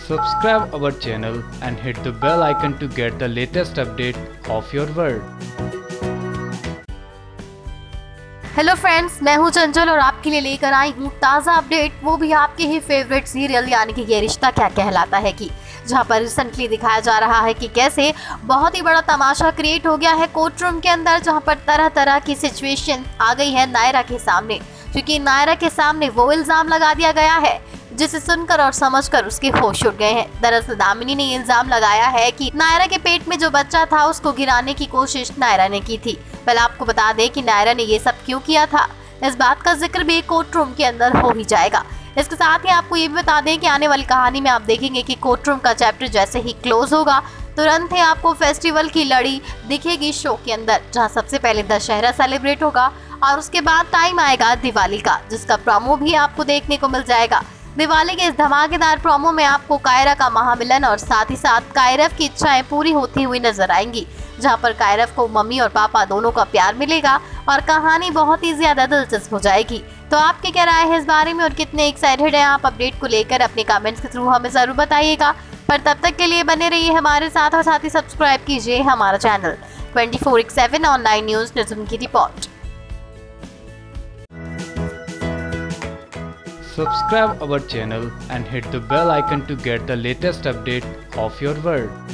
Subscribe our channel and hit the bell icon to get the latest update of your world. Hello friends, मैं हूं चंचल और आपके लिए लेकर आई हूं ताज़ा अपडेट, वो भी आपके ही फेवरेट सीरियल यानी कि ये रिश्ता क्या कहलाता है की, जहां पर रिसेंटली दिखाया जा रहा है कि कैसे बहुत ही बड़ा तमाशा क्रिएट हो गया है कोर्ट रूम के अंदर, जहां पर तरह तरह की सिचुएशन आ गई है नायरा के सामने, क्योंकि नायरा के सामने वो इल्ज़ाम लगा दिया गया है जिसे सुनकर और समझकर उसके होश उड़ गए हैं। दरअसल दामिनी ने इल्जाम लगाया है कि नायरा के पेट में जो बच्चा था उसको गिराने की कोशिश नायरा ने की थी। पहले आपको बता दें कि नायरा ने ये सब क्यों किया था, इस बात का जिक्र भी कोर्ट रूम के अंदर हो ही जाएगा। इसके साथ ही आपको ये भी बता दें कि आने वाली कहानी में आप देखेंगे कि कोर्ट रूम का चैप्टर जैसे ही क्लोज होगा तुरंत ही आपको फेस्टिवल की लड़ी दिखेगी शो के अंदर, जहां सबसे पहले दशहरा सेलिब्रेट होगा और उसके बाद टाइम आएगा दिवाली का, जिसका प्रोमो भी आपको देखने को मिल जाएगा। दिवाली के इस धमाकेदार प्रोमो में आपको कायरा का महामिलन और साथ ही साथ कायरव की इच्छाएं पूरी होती हुई नजर आएंगी, जहां पर कायरव को मम्मी और पापा दोनों का प्यार मिलेगा और कहानी बहुत ही ज्यादा दिलचस्प हो जाएगी। तो आपकी क्या राय है इस बारे में और कितने एक्साइटेड हैं आप अपडेट को लेकर, अपने कमेंट्स के थ्रू हमें जरूर बताइएगा। पर तब तक के लिए बने रहिए हमारे साथ और साथ ही सब्सक्राइब कीजिए हमारा चैनल 24/7 ऑनलाइन न्यूज निज़ुम की report. Subscribe our channel and hit the bell icon to get the latest update of your world.